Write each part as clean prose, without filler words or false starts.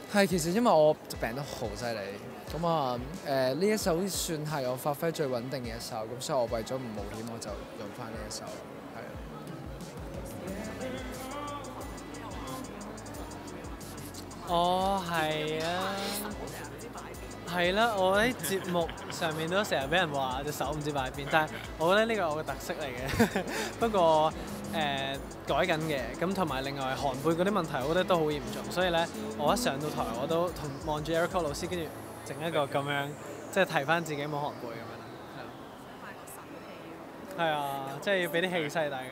係其實因為我病得好犀利，咁啊呢一首算係我發揮最穩定嘅一首，咁所以我為咗唔冒險，我就用翻呢一首，係啊。 哦，係啊，係啦，我喺節目上面都成日俾人話隻手唔知擺邊，但係我覺得呢個係我嘅特色嚟嘅。不過改緊嘅，咁同埋另外寒背嗰啲問題，我覺得都好嚴重，所以咧我一上到台我都望住 Eric 老師，跟住整一個咁樣，即係提翻自己冇寒背咁樣啦。係啊，即係要俾啲氣勢大家。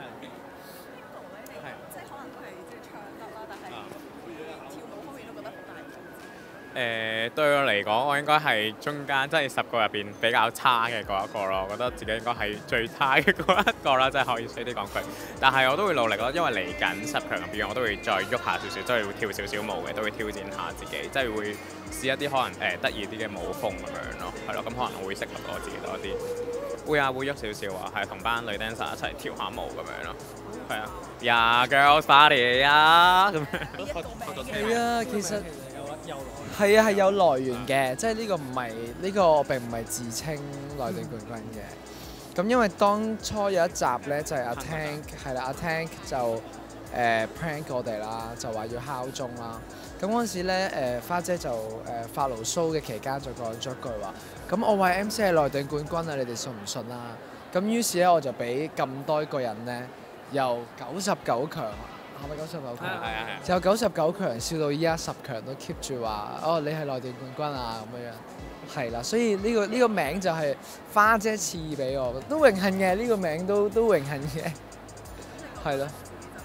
對我嚟講，我應該係中間即係10個入邊比較差嘅嗰一個咯。我覺得自己應該係最差嘅嗰一個啦，即係可以衰啲講句。但係我都會努力咯，因為嚟緊10強入邊，我都會再喐下少少，即係會跳少少舞嘅，都會挑戰下自己，即係會試一啲可能得意啲嘅舞風咁樣咯，係咯。咁可能會適合我自己多啲。會啊，會喐少少啊，係同班女 dancer 一齊跳下舞咁樣咯。係啊，Yeah girls party 啊咁樣。 係啊，其實。係啊，係有來源嘅，即係呢個唔係呢個並唔係自稱內地冠軍嘅。咁因為當初有一集咧就係阿 Tank 係啦，阿 Tank 就prank 我哋啦，就話要敲鐘啦。咁嗰陣時咧花姐就發牢騷嘅期間就講咗一句話：咁我話 MC 係內地冠軍啊，你哋信唔信啊？咁於是咧我就俾咁多個人咧由99強。係咪99強？係。由99強笑到依家10強都 keep 住話，哦，你係內地冠軍啊咁樣。係啦，所以呢個名就係花姐賜予俾我，都榮幸嘅，呢個名都榮幸嘅。係咯。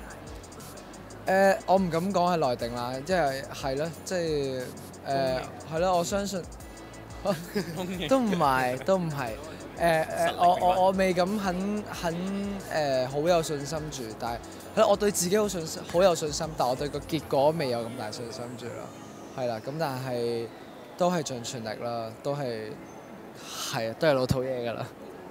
我唔敢講係內定啦，即係咯，即係係咯，我相信都唔係。我未咁好有信心住，但係我對自己好有信心，但我對個結果未有咁大信心住咯。係啦，咁但係都係盡全力啦，都係老土嘢㗎啦。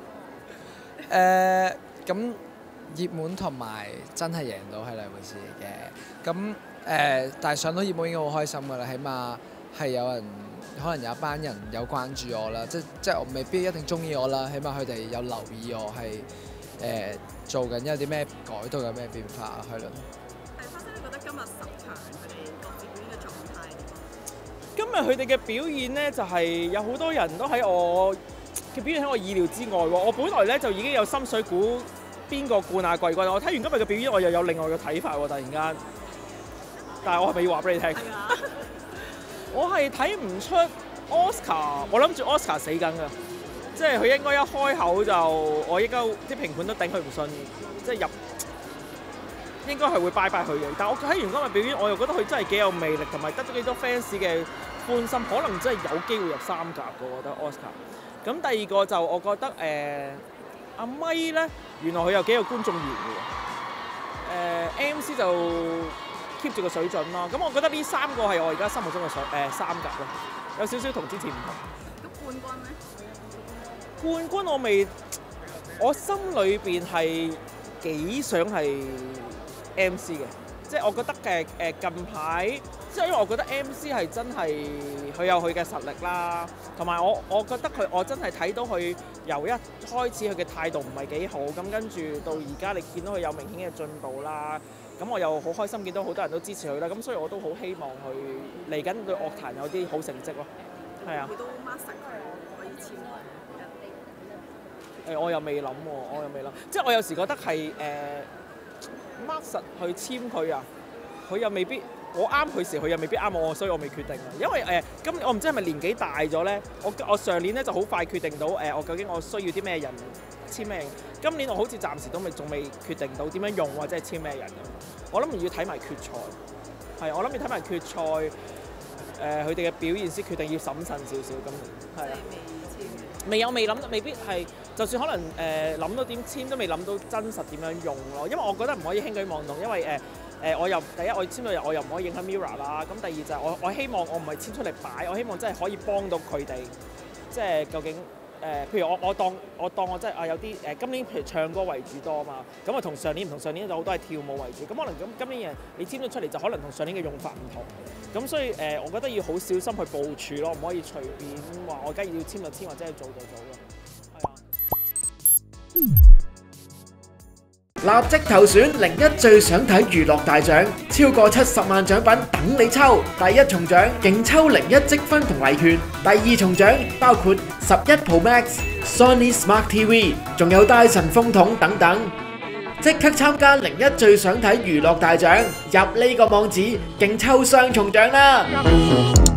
咁熱門同埋真係贏到係兩回事嚟嘅。咁但係上到熱門已經好開心㗎啦，起碼係有人。可能有一班人有關注我啦，即係我未必一定中意我啦，起碼佢哋有留意我係做緊有啲咩改動，有咩變化係咯。 花姐，你覺得今日10強佢哋各自表演嘅狀態點？ 今日佢哋嘅表演咧，就係有好多人都喺我嘅表演喺我意料之外喎。我本來咧就已經有心水估邊個冠亞季軍，我睇完今日嘅表演，我又有另外嘅睇法喎。突然間，但係我係咪要話俾你聽？我係睇唔出 Oscar， 我諗住 Oscar 死緊㗎，即係佢應該一開口就，我應該啲評判都頂佢唔順，即係入應該係會拜拜佢嘅。但係我睇完今日表演，我又覺得佢真係幾有魅力，同埋得咗幾多 fans 嘅歡心，可能真係有機會入3甲嘅。我覺得 Oscar。咁第二個就我覺得阿咪咧，原來佢有幾個觀眾緣嘅。MC 就 keep 住個水準咯，咁我覺得呢3個係我而家心目中嘅3甲咯，有少少同之前唔同。 咁冠軍咧？ 冠軍我心裏邊係幾想係 MC 嘅，即係我覺得近排，即係因為我覺得 MC 係真係佢有佢嘅實力啦，同埋我覺得我真係睇到佢由一開始佢嘅態度唔係幾好，咁跟住到而家你見到佢有明顯嘅進步啦。咁我又好開心見到好多人都支持佢啦，咁所以我都好希望佢嚟緊對樂壇有啲好成績咯。係啊。佢都 mark 實佢可以簽佢。我又未諗喎，即係我有時覺得係mark 實去簽佢啊，佢又未必我啱佢時，佢又未必啱我，所以我未決定。因為今我唔知係咪年紀大咗咧，我上年咧就好快決定到我究竟我需要啲咩人簽咩人。今年我好似暫時仲未決定到點樣用或者係簽咩人咁。我諗要睇埋決賽，係我諗要睇埋決賽，佢哋嘅表現先決定要審慎少少咁。係啊，未諗到，未必係，就算可能諗到點簽都未諗到真實點樣用咯。因為我覺得唔可以輕舉妄動，因為我又第一我簽到我又唔可以影響 Mirror 啦。咁第二就係我希望我唔係簽出嚟擺，我希望真係可以幫到佢哋，即係究竟。譬如我當我真係有啲今年譬如唱歌為主多嘛，咁啊同上年唔同，上年就好多係跳舞為主，咁可能今年你簽咗出嚟就可能同上年嘅用法唔同， 咁所以我覺得要好小心去部署咯，唔可以隨便話我而家要簽就簽，或者係做就做咯。係啊。 立即投選01最想睇娛樂大獎，超過70萬獎品等你抽。第一重獎勁抽01積分同禮券，第二重獎包括11 Pro Max、Sony Smart TV， 仲有戴森風筒等等。即刻參加01最想睇娛樂大獎，入呢個網址勁抽雙重獎啦！